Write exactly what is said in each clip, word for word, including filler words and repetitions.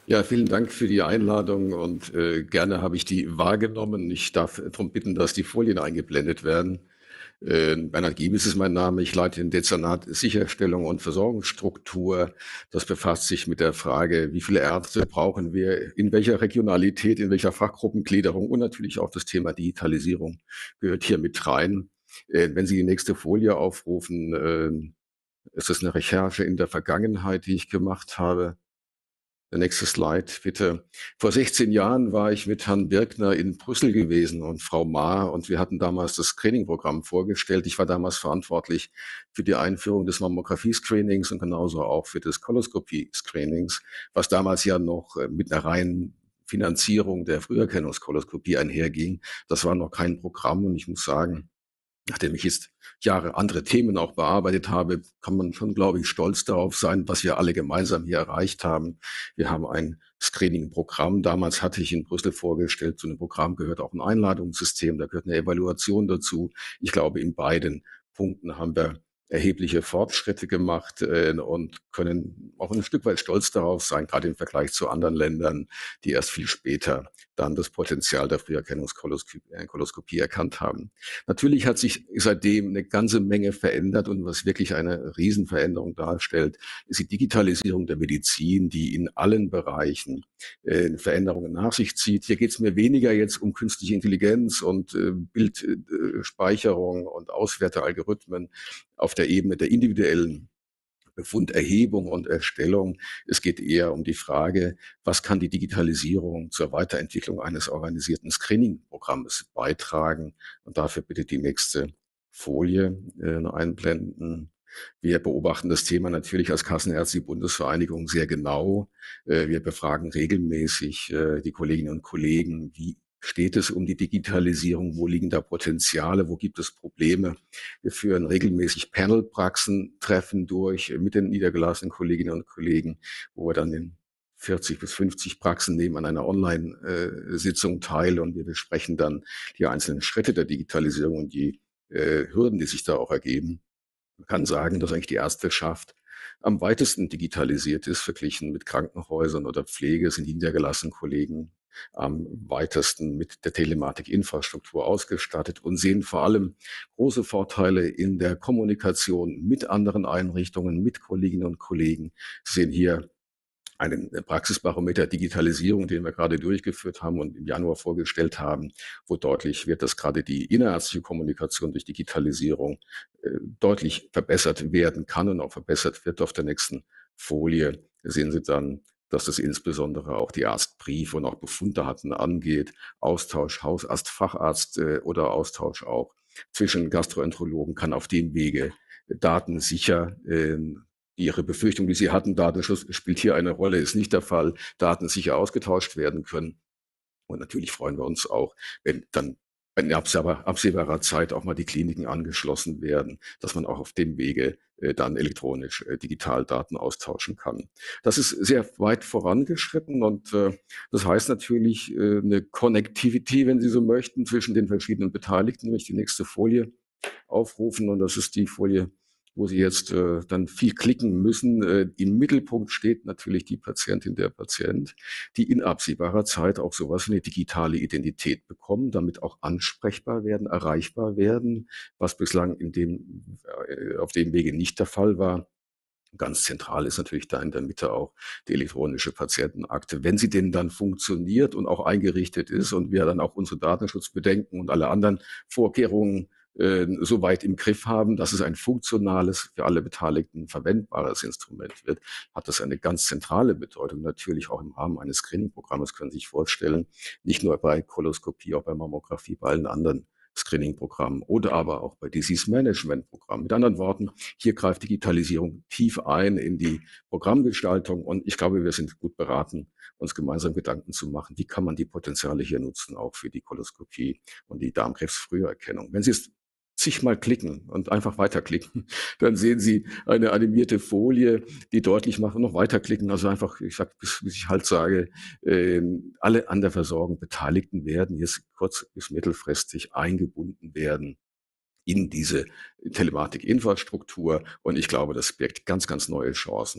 Ja, vielen Dank für die Einladung und äh, gerne habe ich die wahrgenommen. Ich darf darum bitten, dass die Folien eingeblendet werden. Äh, Bernhard Giebes ist mein Name. Ich leite den Dezernat Sicherstellung und Versorgungsstruktur. Das befasst sich mit der Frage, wie viele Ärzte brauchen wir, in welcher Regionalität, in welcher Fachgruppengliederung, und natürlich auch das Thema Digitalisierung gehört hier mit rein. Äh, wenn Sie die nächste Folie aufrufen, äh, ist das eine Recherche in der Vergangenheit, die ich gemacht habe. Der nächste Slide, bitte. Vor sechzehn Jahren war ich mit Herrn Birkner in Brüssel gewesen und Frau Mahr, und wir hatten damals das Screening-Programm vorgestellt. Ich war damals verantwortlich für die Einführung des Mammographie-Screenings und genauso auch für das Koloskopie-Screenings, was damals ja noch äh, mit einer reinen Finanzierung der Früherkennungskoloskopie einherging. Das war noch kein Programm, und ich muss sagen, nachdem ich jetzt Jahre andere Themen auch bearbeitet habe, kann man schon, glaube ich, stolz darauf sein, was wir alle gemeinsam hier erreicht haben. Wir haben ein Screening-Programm. Damals hatte ich in Brüssel vorgestellt, zu einem Programm gehört auch ein Einladungssystem, da gehört eine Evaluation dazu. Ich glaube, in beiden Punkten haben wir erhebliche Fortschritte gemacht äh, und können auch ein Stück weit stolz darauf sein, gerade im Vergleich zu anderen Ländern, die erst viel später dann das Potenzial der Früherkennungskoloskopie erkannt haben. Natürlich hat sich seitdem eine ganze Menge verändert, und was wirklich eine Riesenveränderung darstellt, ist die Digitalisierung der Medizin, die in allen Bereichen äh, Veränderungen nach sich zieht. Hier geht es mir weniger jetzt um künstliche Intelligenz und äh, Bildspeicherung und Auswertealgorithmen auf der Ebene der individuellen Befunderhebung und Erstellung. Es geht eher um die Frage, was kann die Digitalisierung zur Weiterentwicklung eines organisierten Screening-Programmes beitragen? Und dafür bitte die nächste Folie äh, einblenden. Wir beobachten das Thema natürlich als Kassenärztliche Bundesvereinigung sehr genau. Äh, wir befragen regelmäßig äh, die Kolleginnen und Kollegen, wie steht es um die Digitalisierung, wo liegen da Potenziale, wo gibt es Probleme. Wir führen regelmäßig Panelpraxentreffen durch mit den niedergelassenen Kolleginnen und Kollegen, wo wir dann in vierzig bis fünfzig Praxen nehmen an einer Online-Sitzung teil, und wir besprechen dann die einzelnen Schritte der Digitalisierung und die äh, Hürden, die sich da auch ergeben. Man kann sagen, dass eigentlich die Ärzteschaft am weitesten digitalisiert ist, verglichen mit Krankenhäusern oder Pflege, sind die niedergelassenen Kollegen am weitesten mit der Telematikinfrastruktur ausgestattet und sehen vor allem große Vorteile in der Kommunikation mit anderen Einrichtungen, mit Kolleginnen und Kollegen. Sie sehen hier einen Praxisbarometer Digitalisierung, den wir gerade durchgeführt haben und im Januar vorgestellt haben, wo deutlich wird, dass gerade die innerärztliche Kommunikation durch Digitalisierung äh, deutlich verbessert werden kann und auch verbessert wird. Auf der nächsten Folie sehen Sie dann, dass das insbesondere auch die Arztbriefe und auch Befunddaten angeht, Austausch Hausarzt, Facharzt äh, oder Austausch auch zwischen Gastroenterologen kann auf dem Wege datensicher äh, Ihre Befürchtung, die Sie hatten, Datenschutz spielt hier eine Rolle, ist nicht der Fall, Daten sicher ausgetauscht werden können. Und natürlich freuen wir uns auch, wenn dann in absehbarer Zeit auch mal die Kliniken angeschlossen werden, dass man auch auf dem Wege äh, dann elektronisch äh, digital Daten austauschen kann. Das ist sehr weit vorangeschritten, und äh, das heißt natürlich äh, eine Connectivity, wenn Sie so möchten, zwischen den verschiedenen Beteiligten. Wenn ich die nächste Folie aufrufen, und das ist die Folie, wo Sie jetzt äh, dann viel klicken müssen. Äh, im Mittelpunkt steht natürlich die Patientin, der Patient, die in absehbarer Zeit auch sowas wie eine digitale Identität bekommen, damit auch ansprechbar werden, erreichbar werden, was bislang in dem, äh, auf dem Wege nicht der Fall war. Ganz zentral ist natürlich da in der Mitte auch die elektronische Patientenakte. Wenn sie denn dann funktioniert und auch eingerichtet ist und wir dann auch unsere Datenschutzbedenken und alle anderen Vorkehrungen äh, so weit im Griff haben, dass es ein funktionales, für alle Beteiligten verwendbares Instrument wird, hat das eine ganz zentrale Bedeutung. Natürlich auch im Rahmen eines Screening-Programmes, können Sie sich vorstellen, nicht nur bei Koloskopie, auch bei Mammographie, bei allen anderen Screening-Programmen oder aber auch bei Disease-Management-Programmen. Mit anderen Worten, hier greift Digitalisierung tief ein in die Programmgestaltung, und ich glaube, wir sind gut beraten, uns gemeinsam Gedanken zu machen, wie kann man die Potenziale hier nutzen, auch für die Koloskopie und die Darmkrebsfrüherkennung. Wenn Sie es zigmal klicken und einfach weiterklicken, dann sehen Sie eine animierte Folie, die deutlich macht, und noch weiterklicken, also einfach, ich sag, bis, bis ich halt sage, äh, alle an der Versorgung Beteiligten werden jetzt kurz- bis mittelfristig eingebunden werden in diese Telematikinfrastruktur. Und ich glaube, das birgt ganz, ganz neue Chancen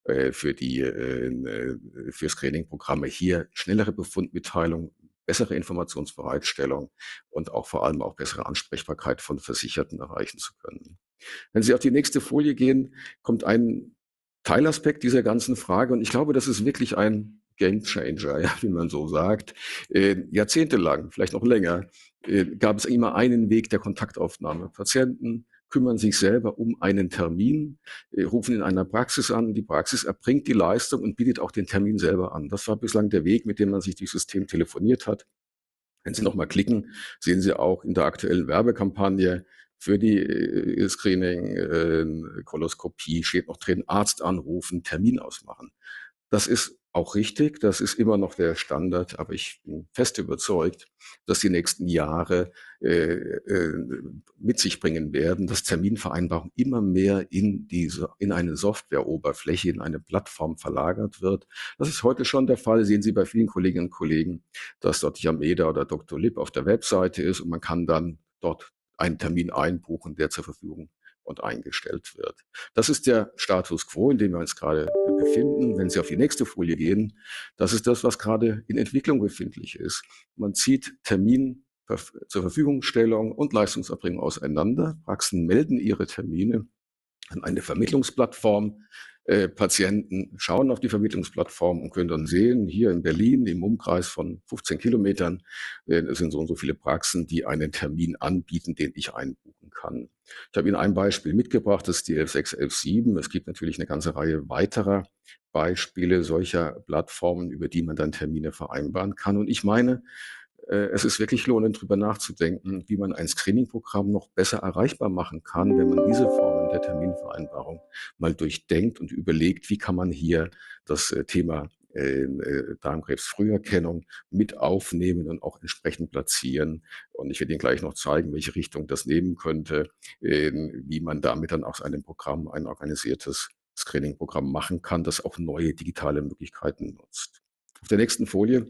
äh, für die äh, äh, für Screening-Programme hier schnellere Befundmitteilung, bessere Informationsbereitstellung und auch vor allem auch bessere Ansprechbarkeit von Versicherten erreichen zu können. Wenn Sie auf die nächste Folie gehen, kommt ein Teilaspekt dieser ganzen Frage und ich glaube, das ist wirklich ein Gamechanger, ja, wie man so sagt. Äh, jahrzehntelang, vielleicht noch länger, äh, gab es immer einen Weg der Kontaktaufnahme. Patienten kümmern sich selber um einen Termin, äh, rufen in einer Praxis an, die Praxis erbringt die Leistung und bietet auch den Termin selber an. Das war bislang der Weg, mit dem man sich durch System telefoniert hat. Wenn Sie nochmal klicken, sehen Sie auch in der aktuellen Werbekampagne für die äh, Screening, äh, Koloskopie steht noch drin, Arzt anrufen, Termin ausmachen. Das ist auch richtig, das ist immer noch der Standard, aber ich bin fest überzeugt, dass die nächsten Jahre äh, äh, mit sich bringen werden, dass Terminvereinbarung immer mehr in diese, in eine Softwareoberfläche, in eine Plattform verlagert wird. Das ist heute schon der Fall, sehen Sie bei vielen Kolleginnen und Kollegen, dass dort Yameda oder Doktor Lib auf der Webseite ist und man kann dann dort einen Termin einbuchen, der zur Verfügung und eingestellt wird. Das ist der Status quo, in dem wir uns gerade befinden. Wenn Sie auf die nächste Folie gehen, das ist das, was gerade in Entwicklung befindlich ist. Man zieht Termin zur Verfügungstellung und Leistungserbringung auseinander. Praxen melden ihre Termine an eine Vermittlungsplattform. Äh, Patienten schauen auf die Vermittlungsplattform und können dann sehen, hier in Berlin im Umkreis von fünfzehn Kilometern äh, sind so und so viele Praxen, die einen Termin anbieten, den ich einbuchen kann. Ich habe Ihnen ein Beispiel mitgebracht, das ist die elf sechs elf sieben. Es gibt natürlich eine ganze Reihe weiterer Beispiele solcher Plattformen, über die man dann Termine vereinbaren kann. Und ich meine, äh, es ist wirklich lohnend, darüber nachzudenken, wie man ein Screening-Programm noch besser erreichbar machen kann, wenn man diese Formen der Terminvereinbarung mal durchdenkt und überlegt, wie kann man hier das äh, Thema äh, äh, Darmkrebsfrüherkennung mit aufnehmen und auch entsprechend platzieren. Und ich werde Ihnen gleich noch zeigen, welche Richtung das nehmen könnte, äh, wie man damit dann aus einem Programm ein organisiertes Screening-Programm machen kann, das auch neue digitale Möglichkeiten nutzt. Auf der nächsten Folie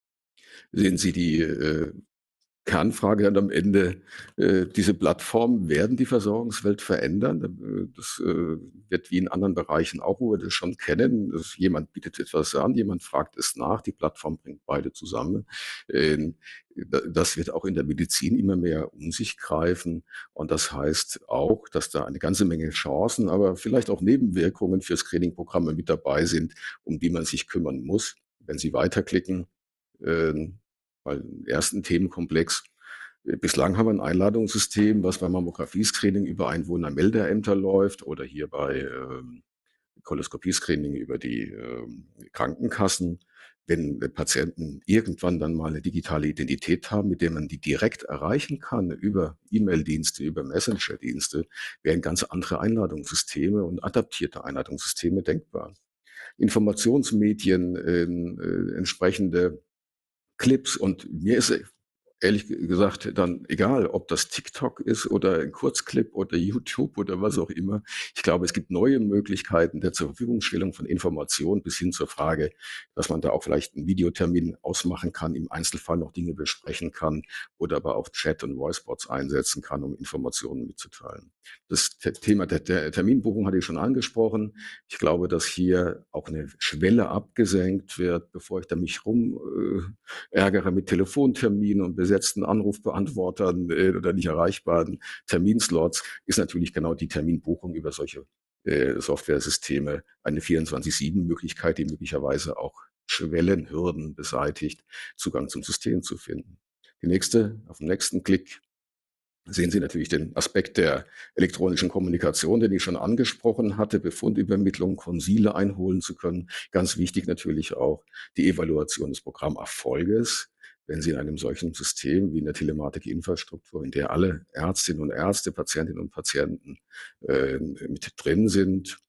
sehen Sie die äh, Kernfrage dann am Ende, äh, diese Plattformen werden die Versorgungswelt verändern. Äh, Das äh, wird wie in anderen Bereichen auch, wo wir das schon kennen. Das, jemand bietet etwas an, jemand fragt es nach, die Plattform bringt beide zusammen. Ähm, da- Das wird auch in der Medizin immer mehr um sich greifen. Und das heißt auch, dass da eine ganze Menge Chancen, aber vielleicht auch Nebenwirkungen für Screening-Programme mit dabei sind, um die man sich kümmern muss. Wenn Sie weiterklicken, ähm, weil im ersten Themenkomplex, äh, bislang haben wir ein Einladungssystem, was beim Mammographie-Screening über Einwohnermeldeämter läuft oder hier bei ähm, Koloskopie-Screening über die ähm, Krankenkassen. Wenn äh, Patienten irgendwann dann mal eine digitale Identität haben, mit der man die direkt erreichen kann, über E-Mail-Dienste, über Messenger-Dienste, wären ganz andere Einladungssysteme und adaptierte Einladungssysteme denkbar. Informationsmedien, ähm, äh, entsprechende Clips und mir ist ehrlich gesagt dann egal, ob das TikTok ist oder ein Kurzclip oder YouTube oder was auch immer. Ich glaube, es gibt neue Möglichkeiten der zur Verfügungstellung von Informationen bis hin zur Frage, dass man da auch vielleicht einen Videotermin ausmachen kann, im Einzelfall noch Dinge besprechen kann oder aber auch Chat und Voicebots einsetzen kann, um Informationen mitzuteilen. Das Thema der, der Terminbuchung hatte ich schon angesprochen. Ich glaube, dass hier auch eine Schwelle abgesenkt wird, bevor ich da mich rum äh, ärgere mit Telefonterminen und besetzten Anrufbeantwortern äh, oder nicht erreichbaren Terminslots, ist natürlich genau die Terminbuchung über solche äh, Softwaresysteme eine vierundzwanzig sieben Möglichkeit, die möglicherweise auch Schwellen, Hürden beseitigt, Zugang zum System zu finden. Die nächste, auf dem nächsten Klick sehen Sie natürlich den Aspekt der elektronischen Kommunikation, den ich schon angesprochen hatte, Befundübermittlung, Konsile einholen zu können. Ganz wichtig natürlich auch die Evaluation des Programmerfolges. Wenn Sie in einem solchen System wie in der Telematik-Infrastruktur, in der alle Ärztinnen und Ärzte, Patientinnen und Patienten äh, mit drin sind,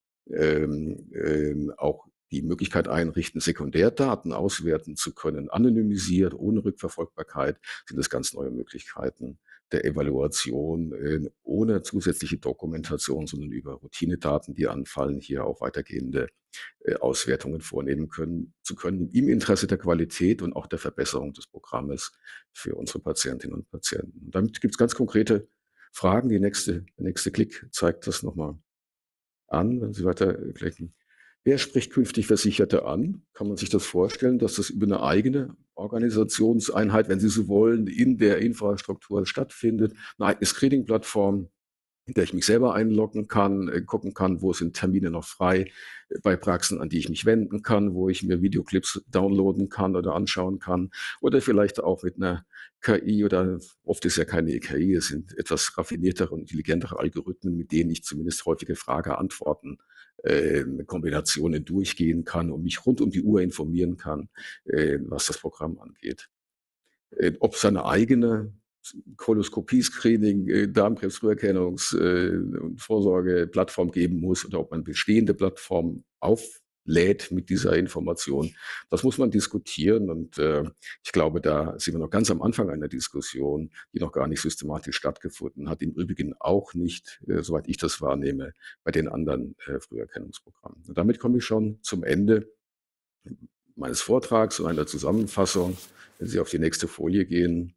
ähm, ähm, auch die Möglichkeit einrichten, Sekundärdaten auswerten zu können, anonymisiert, ohne Rückverfolgbarkeit, sind das ganz neue Möglichkeiten der Evaluation äh, ohne zusätzliche Dokumentation, sondern über Routinedaten, die anfallen, hier auch weitergehende äh, Auswertungen vornehmen können, zu können, im Interesse der Qualität und auch der Verbesserung des Programmes für unsere Patientinnen und Patienten. Und damit gibt es ganz konkrete Fragen. Die nächste, der nächste Klick zeigt das nochmal an, wenn Sie weiterklicken. Wer spricht künftig Versicherte an? Kann man sich das vorstellen, dass das über eine eigene Organisationseinheit, wenn Sie so wollen, in der Infrastruktur stattfindet, eine eigene Screening-Plattform, in der ich mich selber einloggen kann, äh, gucken kann, wo sind Termine noch frei äh, bei Praxen, an die ich mich wenden kann, wo ich mir Videoclips downloaden kann oder anschauen kann oder vielleicht auch mit einer K I oder oft ist ja keine K I, es sind etwas raffiniertere und intelligentere Algorithmen, mit denen ich zumindest häufige Frage-Antworten äh, Kombinationen durchgehen kann und mich rund um die Uhr informieren kann, äh, was das Programm angeht. Äh, ob es eine eigene Koloskopie-Screening, äh, Darmkrebsfrüherkennungs- äh, und Vorsorgeplattform geben muss oder ob man bestehende Plattformen auflädt mit dieser Information. Das muss man diskutieren und äh, ich glaube, da sind wir noch ganz am Anfang einer Diskussion, die noch gar nicht systematisch stattgefunden hat. Im Übrigen auch nicht, äh, soweit ich das wahrnehme, bei den anderen äh, Früherkennungsprogrammen. Und damit komme ich schon zum Ende meines Vortrags und einer Zusammenfassung. Wenn Sie auf die nächste Folie gehen,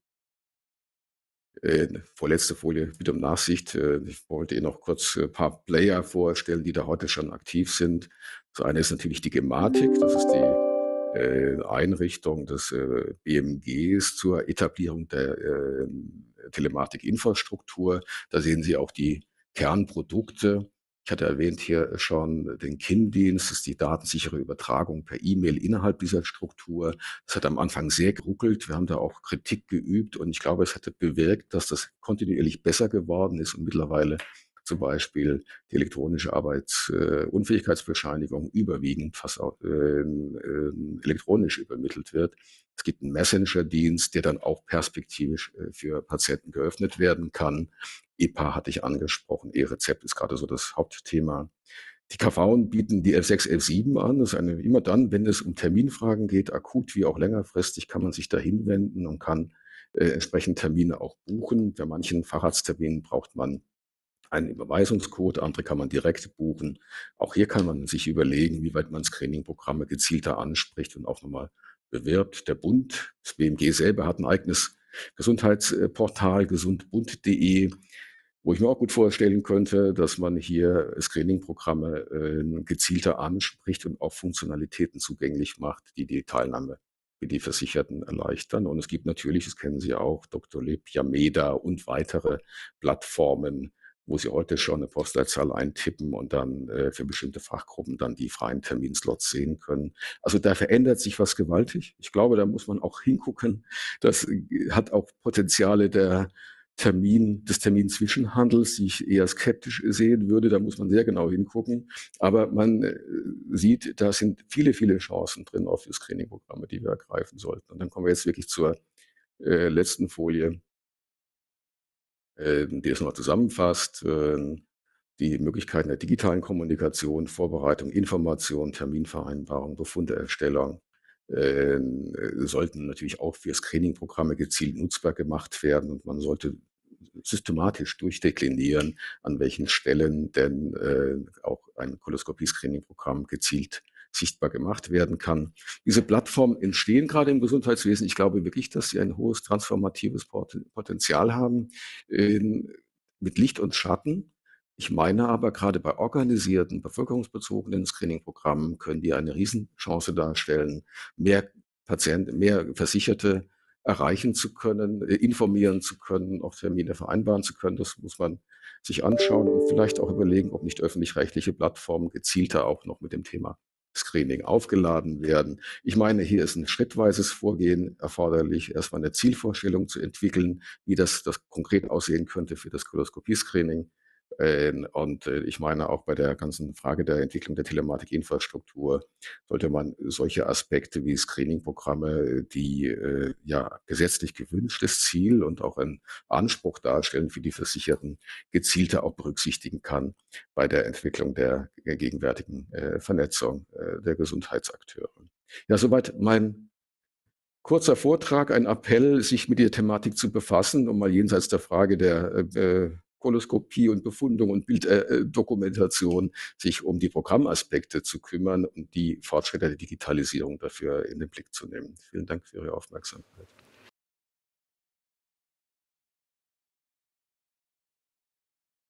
äh, vorletzte Folie, bitte um Nachsicht. Äh, ich wollte Ihnen noch kurz ein paar Player vorstellen, die da heute schon aktiv sind. Das eine ist natürlich die Gematik, das ist die äh, Einrichtung des äh, B M Gs zur Etablierung der äh, Telematikinfrastruktur. Da sehen Sie auch die Kernprodukte. Ich hatte erwähnt hier schon den K I M-Dienst, das ist die datensichere Übertragung per E-Mail innerhalb dieser Struktur. Das hat am Anfang sehr geruckelt. Wir haben da auch Kritik geübt und ich glaube, es hatte bewirkt, dass das kontinuierlich besser geworden ist und mittlerweile zum Beispiel die elektronische Arbeitsunfähigkeitsbescheinigung überwiegend fast auch, äh, äh, elektronisch übermittelt wird. Es gibt einen Messenger-Dienst, der dann auch perspektivisch äh, für Patienten geöffnet werden kann. E P A hatte ich angesprochen, E-Rezept ist gerade so das Hauptthema. Die K V bieten die F sechs, F sieben an. Das ist eine, immer dann, wenn es um Terminfragen geht, akut wie auch längerfristig, kann man sich da hinwenden und kann äh, entsprechend Termine auch buchen. Bei manchen Facharztterminen braucht man einen Überweisungscode, andere kann man direkt buchen. Auch hier kann man sich überlegen, wie weit man Screening-Programme gezielter anspricht und auch nochmal bewirbt. Der Bund, das B M G selber hat ein eigenes Gesundheitsportal, gesundbund punkt de, wo ich mir auch gut vorstellen könnte, dass man hier Screening-Programme äh, gezielter anspricht und auch Funktionalitäten zugänglich macht, die die Teilnahme für die Versicherten erleichtern. Und es gibt natürlich, das kennen Sie auch, Doktor Lib, Yameda und weitere Plattformen, wo Sie heute schon eine Postleitzahl eintippen und dann äh, für bestimmte Fachgruppen dann die freien Terminslots sehen können. Also da verändert sich was gewaltig. Ich glaube, da muss man auch hingucken. Das äh, hat auch Potenziale der Termin, des Terminzwischenhandels, die ich eher skeptisch sehen würde. Da muss man sehr genau hingucken. Aber man äh, sieht, da sind viele, viele Chancen drin auf die Screening-Programme, die wir ergreifen sollten. Und dann kommen wir jetzt wirklich zur äh, letzten Folie, äh, die es noch zusammenfasst. Äh, die Möglichkeiten der digitalen Kommunikation, Vorbereitung, Information, Terminvereinbarung, Befundeerstellung äh, sollten natürlich auch für Screening-Programme gezielt nutzbar gemacht werden. Und man sollte systematisch durchdeklinieren, an welchen Stellen denn äh, auch ein Koloskopie-Screening-Programm gezielt sichtbar gemacht werden kann. Diese Plattformen entstehen gerade im Gesundheitswesen. Ich glaube wirklich, dass sie ein hohes transformatives Potenzial haben, äh, mit Licht und Schatten. Ich meine aber, gerade bei organisierten, bevölkerungsbezogenen Screening-Programmen können die eine Riesenchance darstellen, mehr Patienten, mehr Versicherte erreichen zu können, äh, informieren zu können, auch Termine vereinbaren zu können. Das muss man sich anschauen und vielleicht auch überlegen, ob nicht öffentlich-rechtliche Plattformen gezielter auch noch mit dem Thema Screening aufgeladen werden. Ich meine, hier ist ein schrittweises Vorgehen erforderlich, erstmal eine Zielvorstellung zu entwickeln, wie das, das konkret aussehen könnte für das Koloskopie-Screening. Ähm, Und äh, ich meine, auch bei der ganzen Frage der Entwicklung der Telematikinfrastruktur sollte man solche Aspekte wie Screening-Programme, die äh, ja gesetzlich gewünschtes Ziel und auch einen Anspruch darstellen für die Versicherten, gezielter auch berücksichtigen kann bei der Entwicklung der gegenwärtigen äh, Vernetzung äh, der Gesundheitsakteure. Ja, soweit mein kurzer Vortrag, ein Appell, sich mit der Thematik zu befassen, um mal jenseits der Frage der äh, Koloskopie und Befundung und Bilddokumentation äh, sich um die Programmaspekte zu kümmern und die Fortschritte der Digitalisierung dafür in den Blick zu nehmen. Vielen Dank für Ihre Aufmerksamkeit.